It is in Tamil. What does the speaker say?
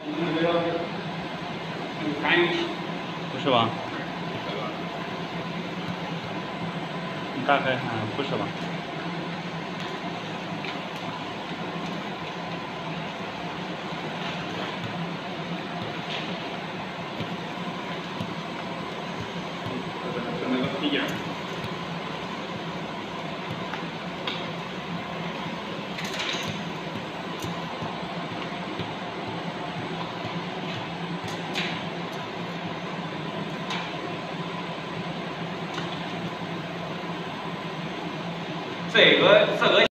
不是吧？你打开看，不是吧？ 那个皮件。这个